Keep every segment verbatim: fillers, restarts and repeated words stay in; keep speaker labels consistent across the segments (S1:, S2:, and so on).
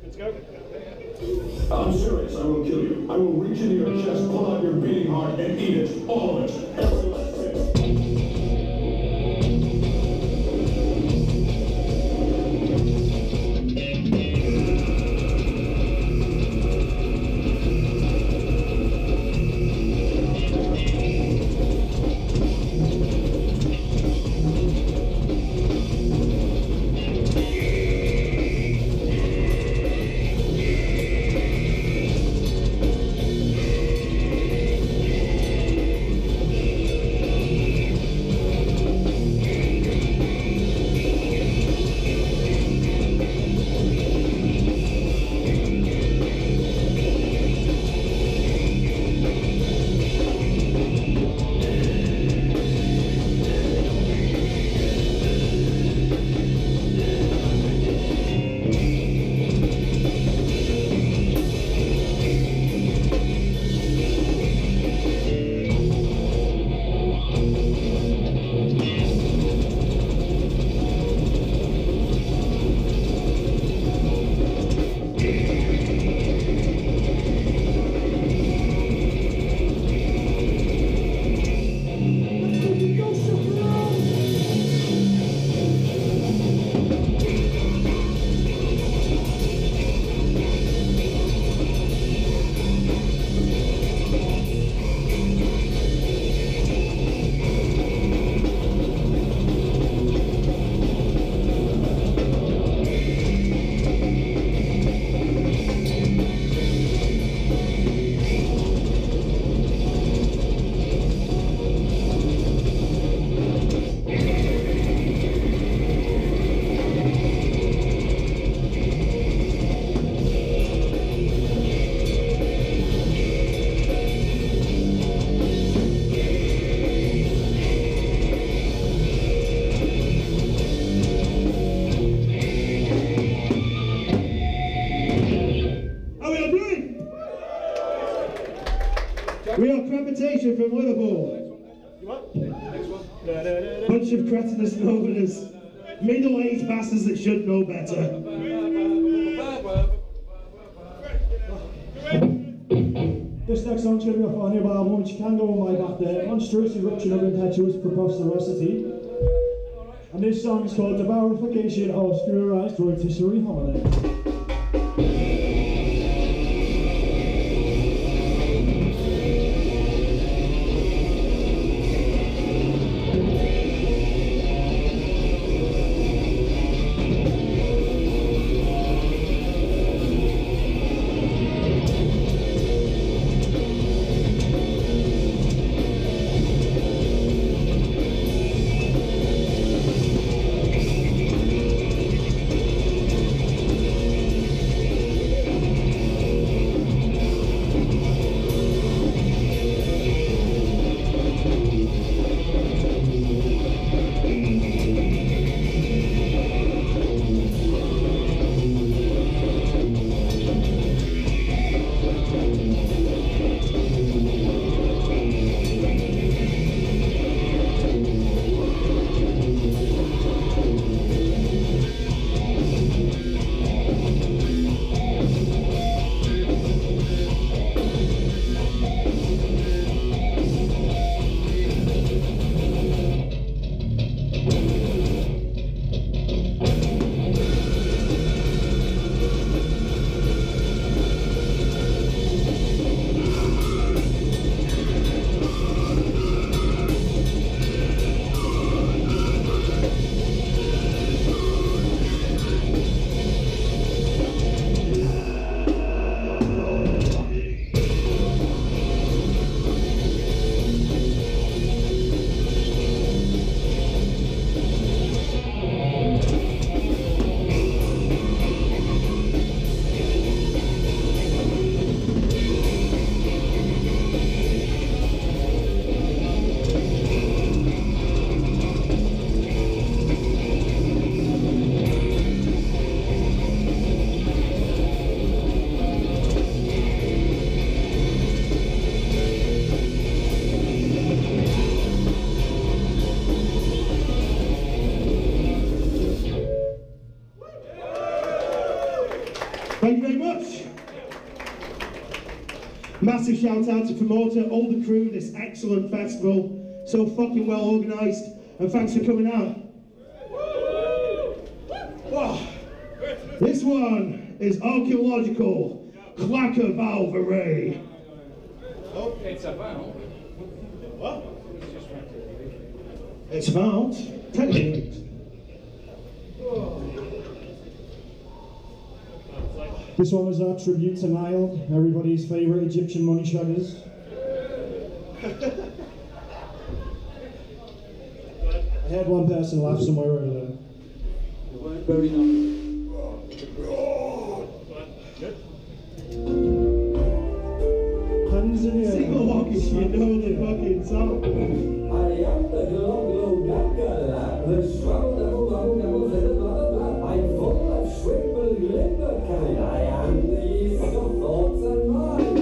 S1: Let's go.
S2: I'm serious, I will kill you. I will reach into your chest, pull out your beating heart, and eat it. All of it. Every last bit.
S3: We are Crepitation from Liverpool.
S1: You what? Next one. Da, da, da, da.
S3: Bunch of cretinous novinas. Middle-aged bastards that should know better. This next song's going to be off our new album, which can go on my back there. Monstrous Eruption of Impetuous Preposterosity. And this song is called Devourification of Screw-Rise Rotisserie Homily.
S4: Thank you very much. Massive shout out to promoter, all the crew, this excellent festival. So fucking well organised, and thanks for coming out. Wow. This one is Archaeological Clacker Valve Array.
S1: Oh, it's a valve. What?
S4: It's about technically.
S3: This one was our tribute to Nile, everybody's favourite Egyptian money shaggers. I heard one person laugh somewhere over there.
S1: You weren't very nice.
S3: Hands in the air.
S4: Sing along if you know the fucking song.
S5: I am the glow glow gaga, the struggle devil long devil headed blah blah. I'm full of swimble limber kind. I am the yeast of thoughts and minds.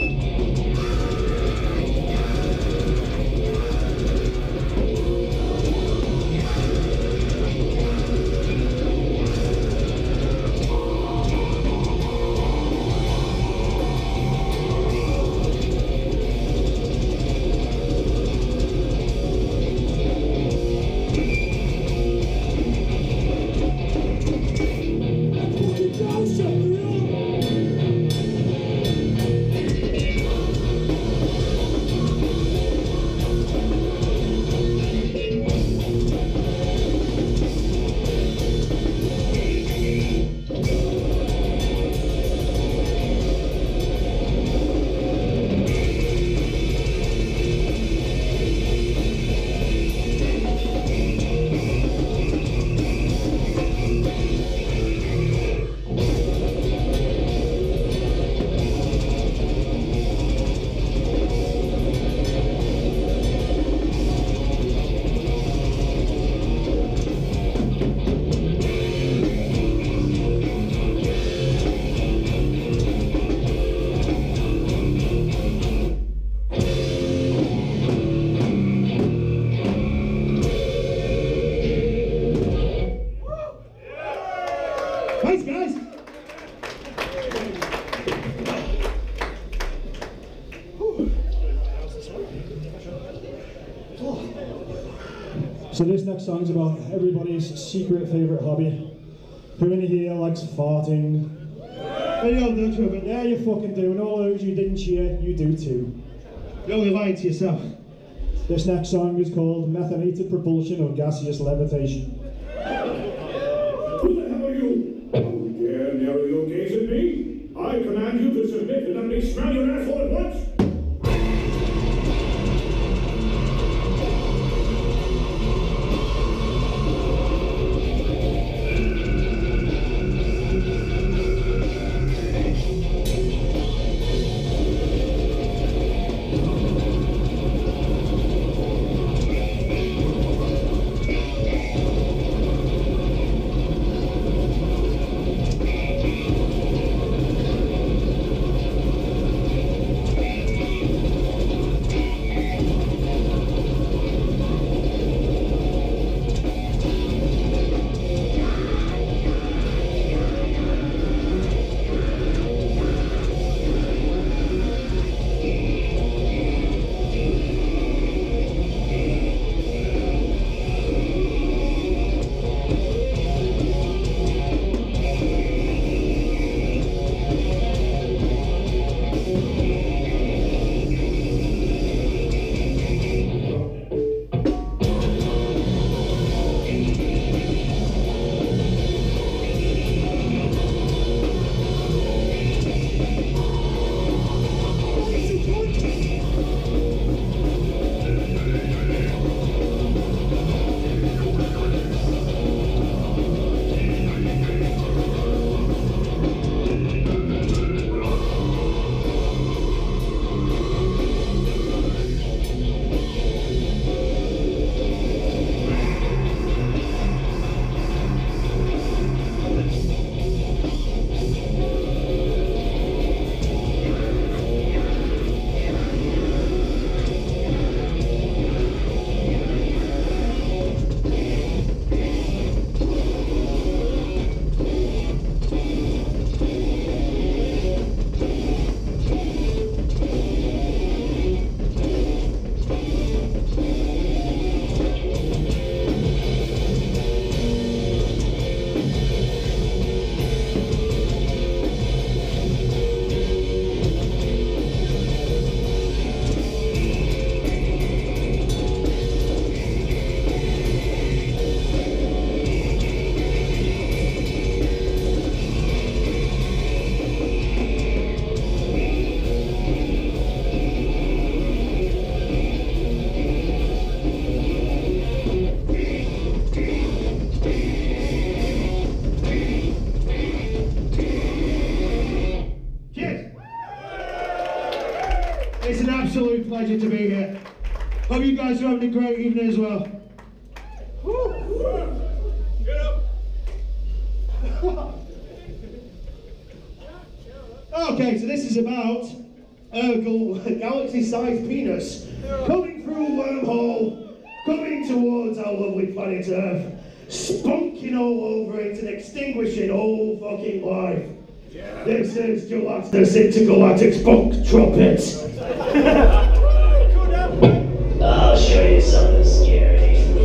S4: Thanks, guys.
S3: So this next song's about everybody's secret favourite hobby. Who in here likes farting?
S4: There you go, don't you? But
S3: Yeah, you fucking do, and all those you didn't cheer, you do too.
S4: you're only lying to yourself.
S3: This next song is called Methonated Propulsion or Gaseous Levitation.
S2: Who the hell are you? You dare narrow your gaze at me? I command you to submit and let me smell your asshole at once!
S4: absolute pleasure to be here. Hope you guys are having a great evening as well. Woo.
S2: Get up.
S4: Okay, so this is about a galaxy-sized penis coming through a wormhole, coming towards our lovely planet Earth, spunking all over it and extinguishing all fucking life. Yeah. This is Galactus Intergalactic Spunk Trumpet.
S6: I'll show you something scary.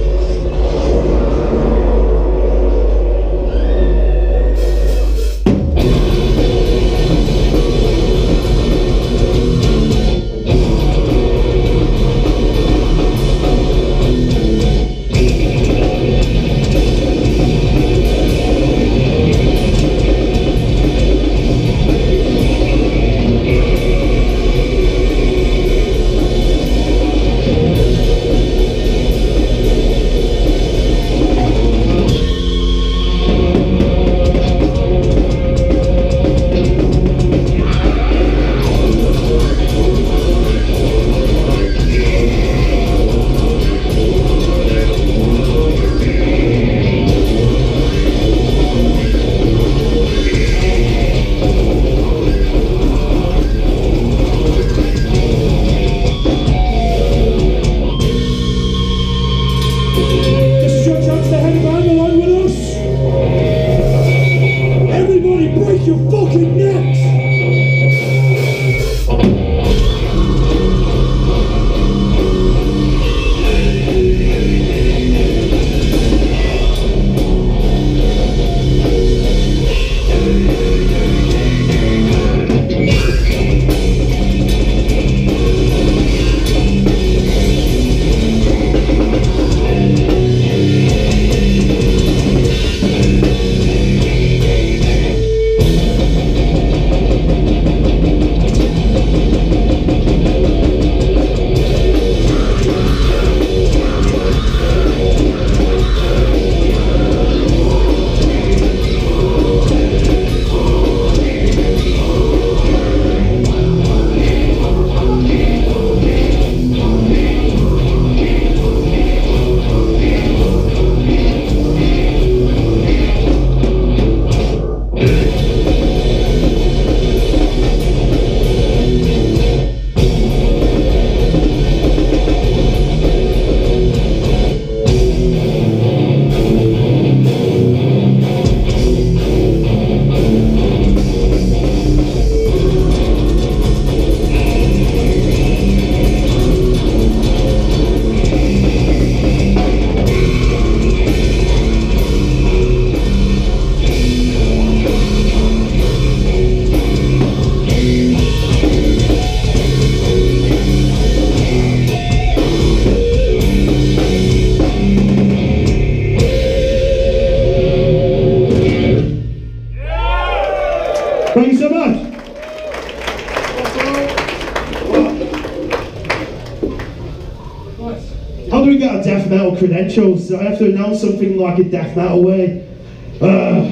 S4: Credentials, so I have to announce something like a death metal way. Uh,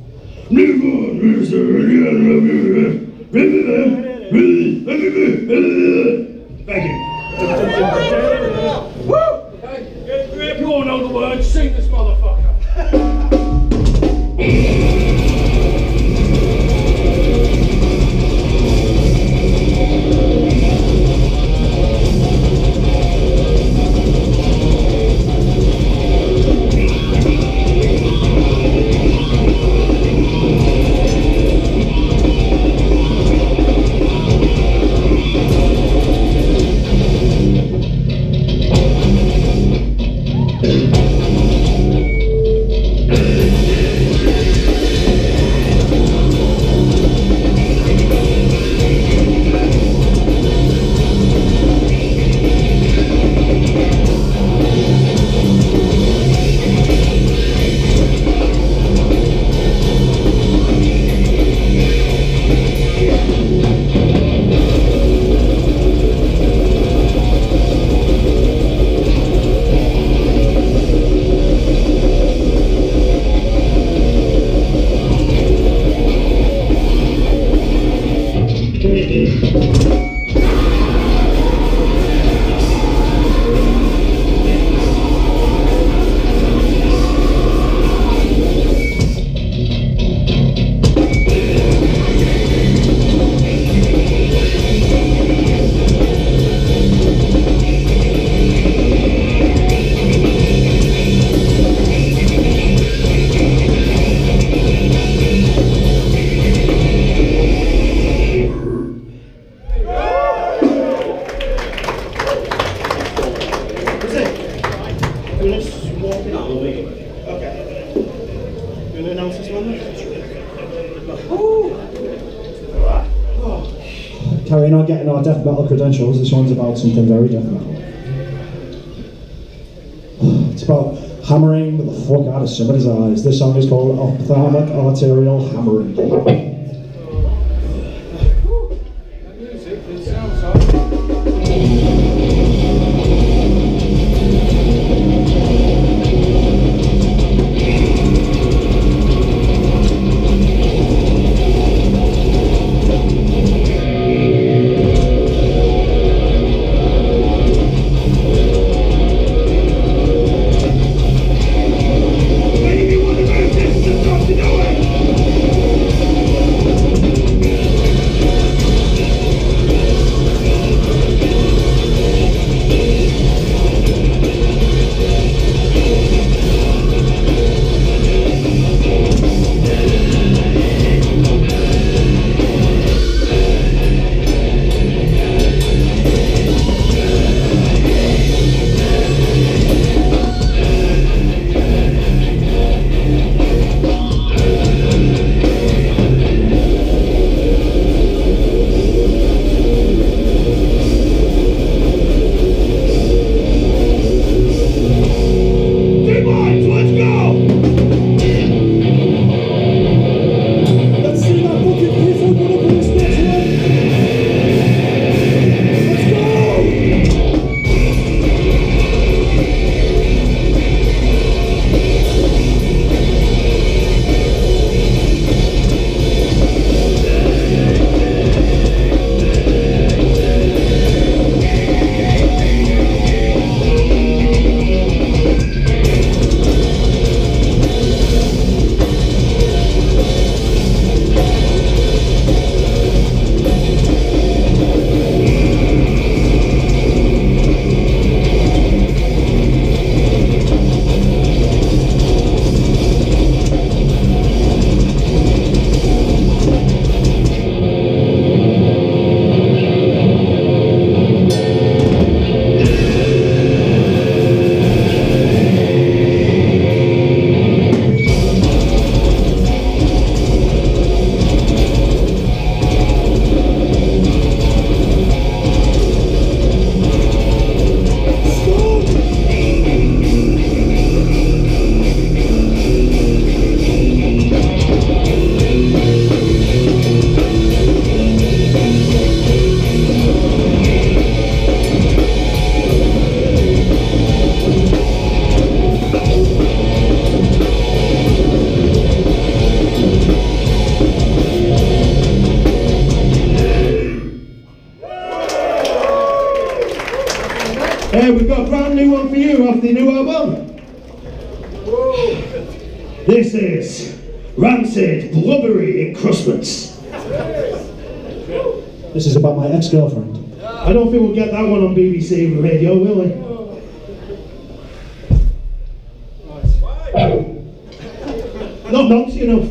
S4: Thank you.
S1: Woo! Get a grip, you all know the words, sing this motherfucker.
S3: carrying on getting our death metal credentials, this one's about something very death metal. It's about hammering the fuck out of somebody's eyes. This song is called Ophthalmic Arterial Hammering.
S4: Hey, we've got a brand new one for you off the new album. This is Rancid Blubbery Encrustments.
S3: This is about my ex-girlfriend.
S4: I don't think we'll get that one on B B C Radio, will we? Not nonce enough.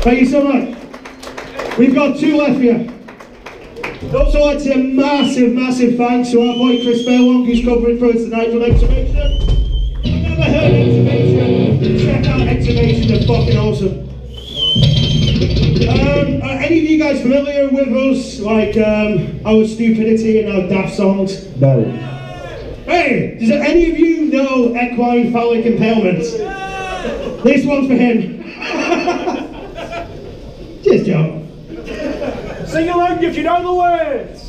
S4: Thank you so much. We've got two left here. I'd also like to say a massive, massive thanks to our boy Chris Fairwalk, who's covering for us tonight from Exhumation. If you've never heard Exhumation, check out Exhumation, they're fucking awesome. Um, are any of you guys familiar with us, like um, our stupidity and our daft songs?
S3: No.
S4: Hey, does any of you know equine phallic impalements? This one's for him. Just joke.
S1: Sing along if you know the words.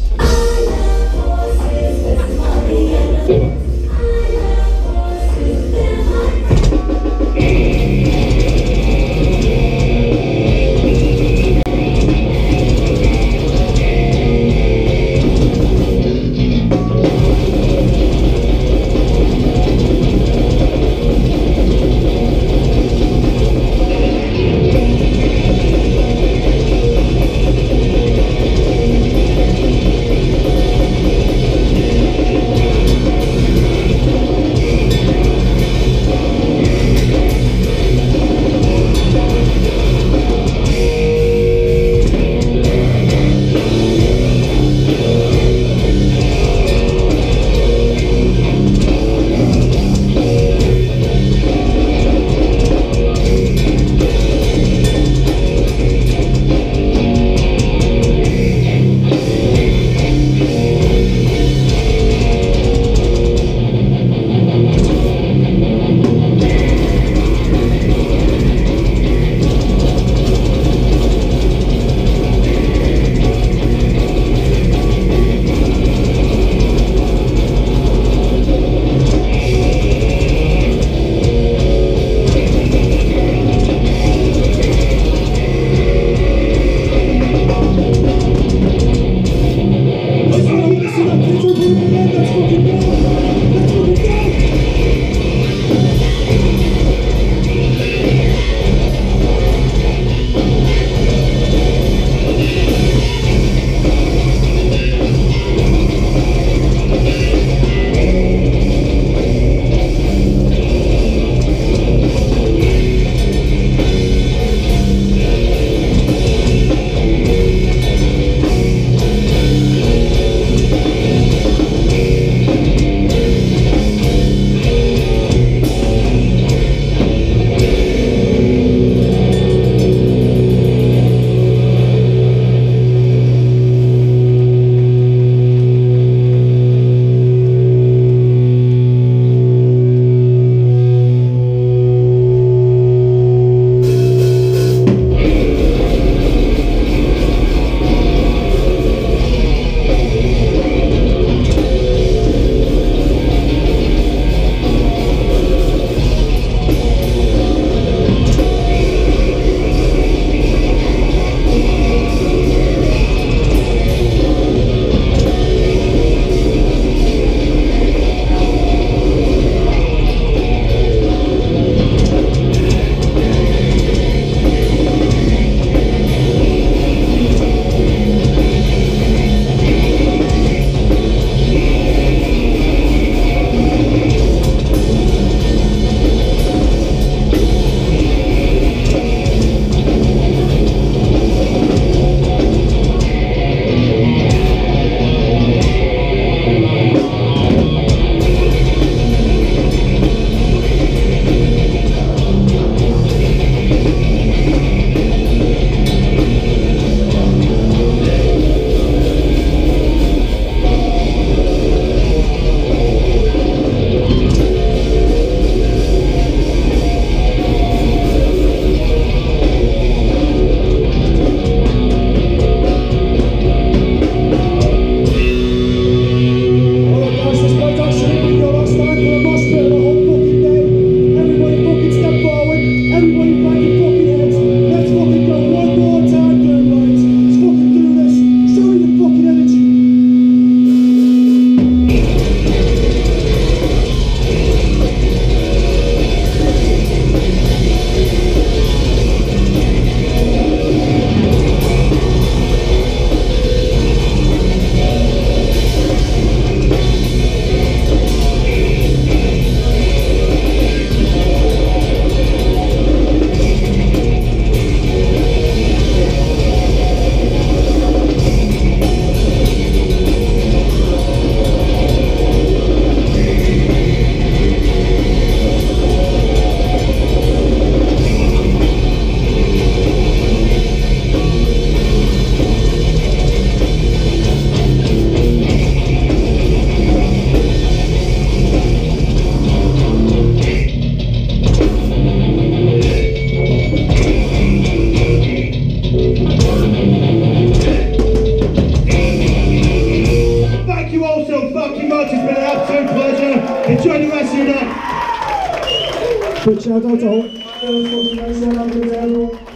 S3: Big shout out to all. Uh, have a good day, everyone.